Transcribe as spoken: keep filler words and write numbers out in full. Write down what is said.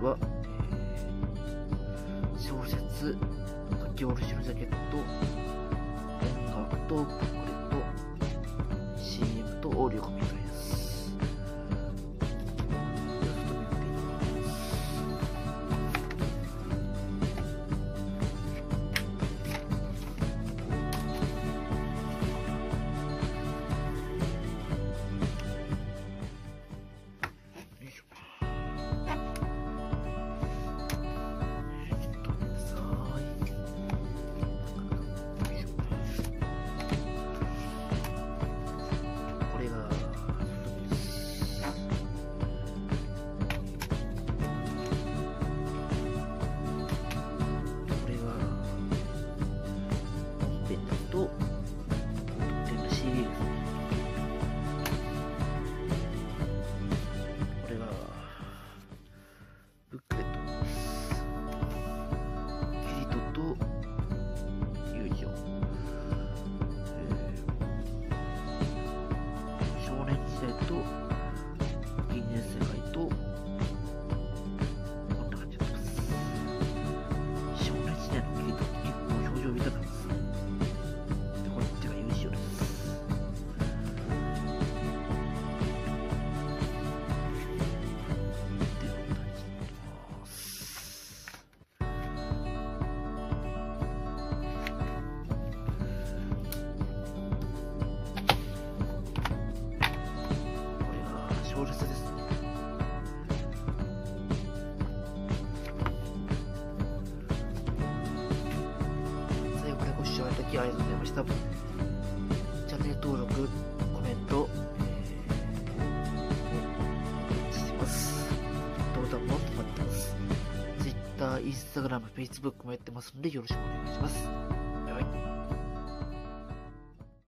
は、えー、小説、書き下ろしのジャケット、音楽とブックレット、シーエム とオーディオコメンタリーです。小説ですね。最後までご視聴いただきありがとうございました。チャンネル登録、コメント、えー、してます。ボタンも止まってます。Twitter、Instagram、Facebook もやってますのでよろしくお願いします。